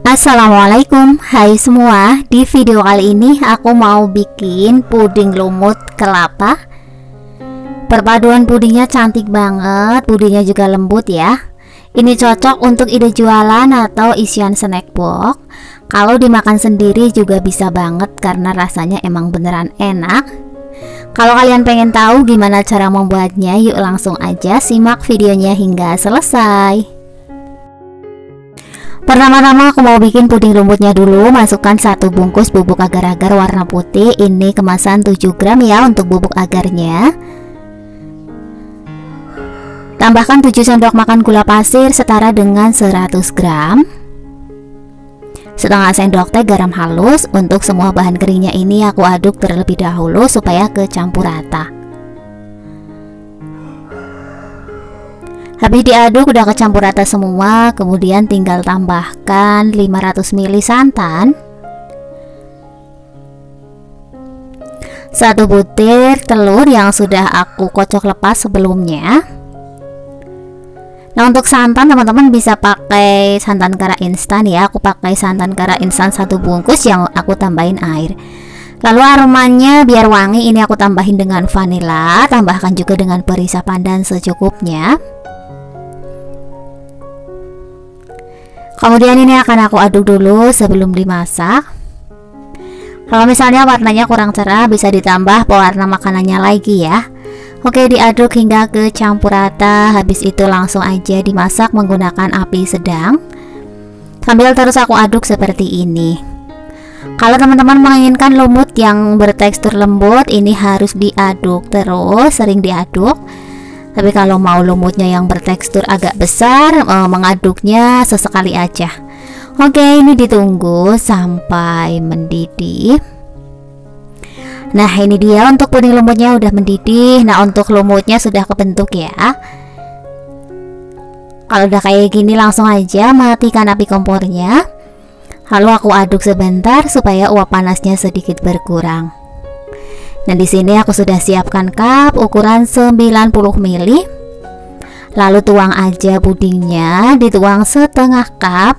Assalamualaikum, hai semua. Di video kali ini aku mau bikin puding lumut kelapa. Perpaduan pudingnya cantik banget, pudingnya juga lembut ya. Ini cocok untuk ide jualan atau isian snack box. Kalau dimakan sendiri juga bisa banget karena rasanya emang beneran enak. Kalau kalian pengen tahu gimana cara membuatnya, yuk langsung aja simak videonya hingga selesai. Pertama-tama aku mau bikin puding lumutnya dulu. Masukkan 1 bungkus bubuk agar-agar warna putih. Ini kemasan 7 gram ya untuk bubuk agarnya. Tambahkan 7 sendok makan gula pasir setara dengan 100 gram. Setengah sendok teh garam halus. Untuk semua bahan keringnya ini aku aduk terlebih dahulu supaya kecampur rata. Habis diaduk udah kecampur rata semua, kemudian tinggal tambahkan 500 ml santan, 1 butir telur yang sudah aku kocok lepas sebelumnya. Nah, untuk santan teman-teman bisa pakai santan kara instan ya. Aku pakai santan kara instan 1 bungkus yang aku tambahin air. Lalu aromanya biar wangi ini aku tambahin dengan vanila, tambahkan juga dengan perisai pandan secukupnya. Kemudian ini akan aku aduk dulu sebelum dimasak. Kalau misalnya warnanya kurang cerah bisa ditambah pewarna makanannya lagi ya. Oke, diaduk hingga kecampur rata. Habis itu langsung aja dimasak menggunakan api sedang. Sambil terus aku aduk seperti ini. Kalau teman-teman menginginkan lumut yang bertekstur lembut, ini harus diaduk terus, sering diaduk. Tapi kalau mau lumutnya yang bertekstur agak besar, mengaduknya sesekali aja. Oke, ini ditunggu sampai mendidih. Nah, ini dia untuk puding lumutnya udah mendidih. Nah, untuk lumutnya sudah kebentuk ya. Kalau udah kayak gini langsung aja matikan api kompornya. Lalu aku aduk sebentar supaya uap panasnya sedikit berkurang. Nah, di sini aku sudah siapkan cup ukuran 90 ml. Lalu tuang aja pudingnya, dituang setengah cup.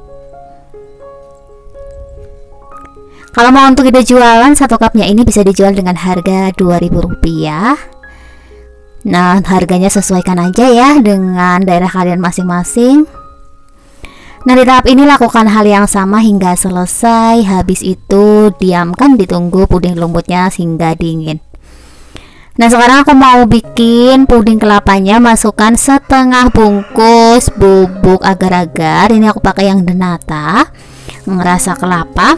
Kalau mau untuk ide jualan, 1 cupnya ini bisa dijual dengan harga Rp2.000. Nah, harganya sesuaikan aja ya dengan daerah kalian masing-masing. Nah, di tahap ini lakukan hal yang sama hingga selesai. Habis itu diamkan, ditunggu puding lumutnya hingga dingin. Nah, sekarang aku mau bikin puding kelapanya. Masukkan setengah bungkus bubuk agar-agar. Ini aku pakai yang denata, ngerasa kelapa.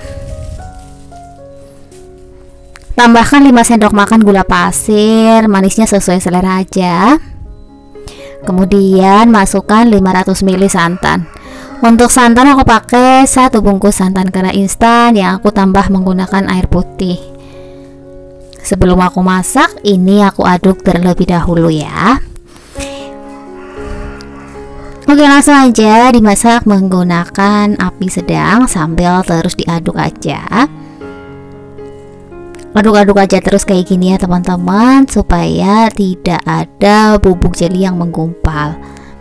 Tambahkan 5 sendok makan gula pasir, manisnya sesuai selera aja. Kemudian masukkan 500 ml santan. Untuk santan aku pakai 1 bungkus santan kara instan yang aku tambah menggunakan air putih. Sebelum aku masak, ini aku aduk terlebih dahulu ya. Oke, langsung aja dimasak menggunakan api sedang sambil terus diaduk aja. Aduk-aduk aja terus kayak gini ya teman-teman, supaya tidak ada bubuk jeli yang menggumpal.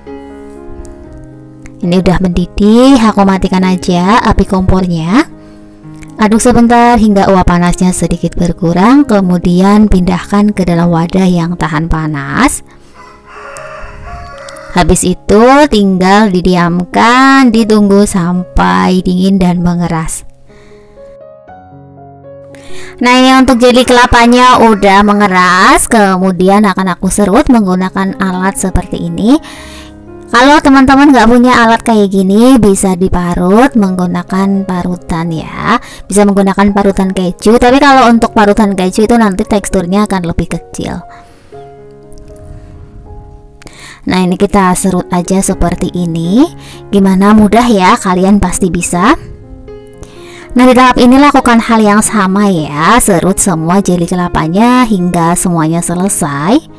Ini udah mendidih, aku matikan aja api kompornya. Aduk sebentar hingga uap panasnya sedikit berkurang, kemudian pindahkan ke dalam wadah yang tahan panas. Habis itu tinggal didiamkan, ditunggu sampai dingin dan mengeras. Nah, ini untuk jeli kelapanya udah mengeras, kemudian akan aku serut menggunakan alat seperti ini. Kalau teman-teman nggak punya alat kayak gini, bisa diparut menggunakan parutan ya. Bisa menggunakan parutan keju, tapi kalau untuk parutan keju itu nanti teksturnya akan lebih kecil. Nah, ini kita serut aja seperti ini. Gimana, mudah ya? Kalian pasti bisa. Nah, di tahap ini lakukan hal yang sama ya. Serut semua jeli kelapanya hingga semuanya selesai.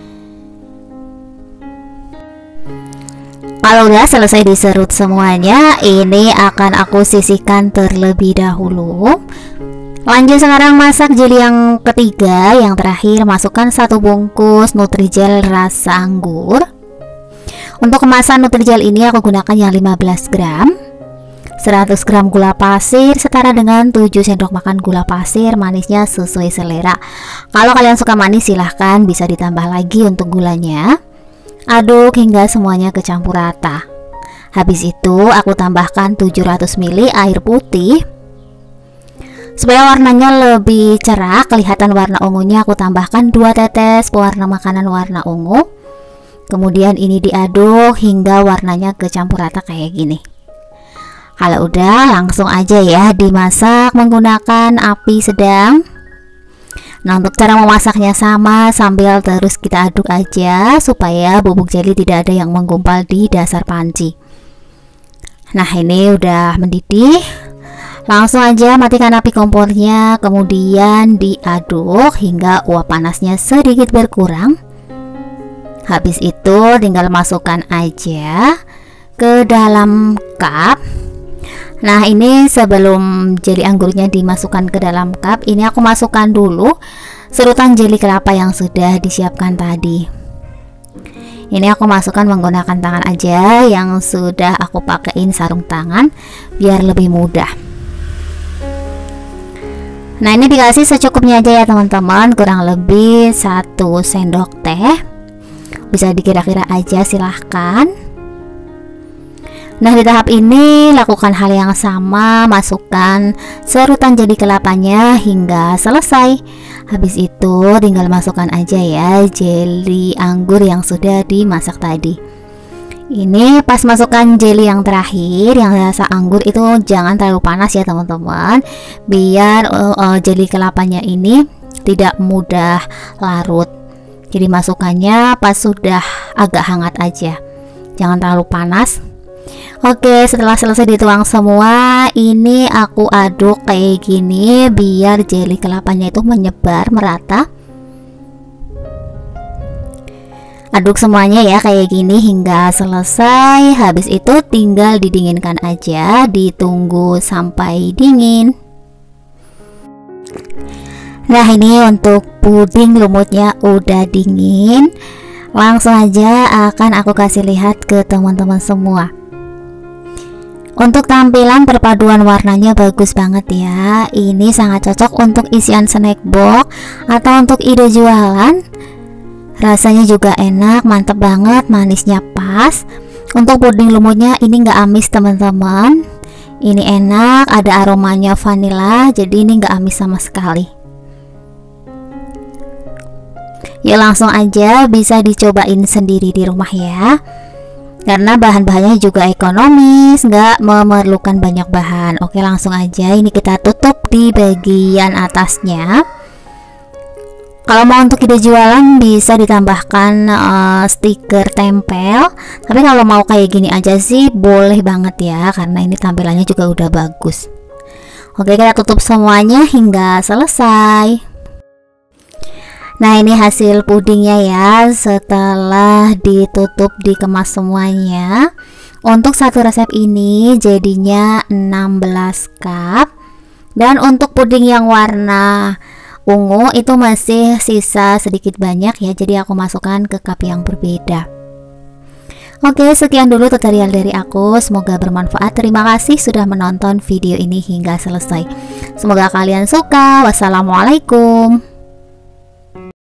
Kalau udah selesai diserut semuanya, ini akan aku sisihkan terlebih dahulu. Lanjut sekarang masak jeli yang ketiga. Yang terakhir masukkan 1 bungkus Nutrijel rasa anggur. Untuk kemasan Nutrijel ini aku gunakan yang 15 gram. 100 gram gula pasir setara dengan 7 sendok makan gula pasir, manisnya sesuai selera. Kalau kalian suka manis silahkan bisa ditambah lagi untuk gulanya. Aduk hingga semuanya kecampur rata. Habis itu aku tambahkan 700 ml air putih. Supaya warnanya lebih cerah, kelihatan warna ungunya, aku tambahkan 2 tetes pewarna makanan warna ungu. Kemudian ini diaduk hingga warnanya kecampur rata kayak gini. Kalau udah, langsung aja ya dimasak menggunakan api sedang. Nah, untuk cara memasaknya sama, sambil terus kita aduk aja supaya bubuk jeli tidak ada yang menggumpal di dasar panci. Nah, ini udah mendidih. Langsung aja matikan api kompornya, kemudian diaduk hingga uap panasnya sedikit berkurang. Habis itu tinggal masukkan aja ke dalam cup. Nah, ini sebelum jeli anggurnya dimasukkan ke dalam cup, ini aku masukkan dulu serutan jeli kelapa yang sudah disiapkan tadi. Ini aku masukkan menggunakan tangan aja, yang sudah aku pakein sarung tangan biar lebih mudah. Nah, ini dikasih secukupnya aja ya teman-teman, kurang lebih 1 sendok teh. Bisa dikira-kira aja, silahkan. Nah, di tahap ini lakukan hal yang sama, masukkan serutan jeli kelapanya hingga selesai. Habis itu tinggal masukkan aja ya jeli anggur yang sudah dimasak tadi. Ini pas masukkan jeli yang terakhir, yang rasa anggur itu jangan terlalu panas ya teman-teman, biar jeli kelapanya ini tidak mudah larut. Jadi masukkannya pas sudah agak hangat aja, jangan terlalu panas. Oke, setelah selesai dituang semua, ini aku aduk kayak gini biar jeli kelapanya itu menyebar merata. Aduk semuanya ya kayak gini hingga selesai. Habis itu tinggal didinginkan aja, ditunggu sampai dingin. Nah, ini untuk puding lumutnya udah dingin. Langsung aja akan aku kasih lihat ke teman-teman semua. Untuk tampilan perpaduan warnanya bagus banget ya. Ini sangat cocok untuk isian snack box atau untuk ide jualan. Rasanya juga enak, mantep banget, manisnya pas. Untuk puding lumutnya ini nggak amis teman-teman. Ini enak, ada aromanya vanila, jadi ini nggak amis sama sekali. Ya, langsung aja bisa dicobain sendiri di rumah ya. Karena bahan-bahannya juga ekonomis, nggak memerlukan banyak bahan. Oke, langsung aja ini kita tutup di bagian atasnya. Kalau mau untuk ide jualan bisa ditambahkan stiker tempel. Tapi kalau mau kayak gini aja sih boleh banget ya, karena ini tampilannya juga udah bagus. Oke, kita tutup semuanya hingga selesai. Nah, ini hasil pudingnya ya, setelah ditutup dikemas semuanya. Untuk satu resep ini jadinya 16 cup. Dan untuk puding yang warna ungu itu masih sisa sedikit banyak ya, jadi aku masukkan ke cup yang berbeda. Oke, sekian dulu tutorial dari aku, semoga bermanfaat. Terima kasih sudah menonton video ini hingga selesai. Semoga kalian suka. Wassalamualaikum.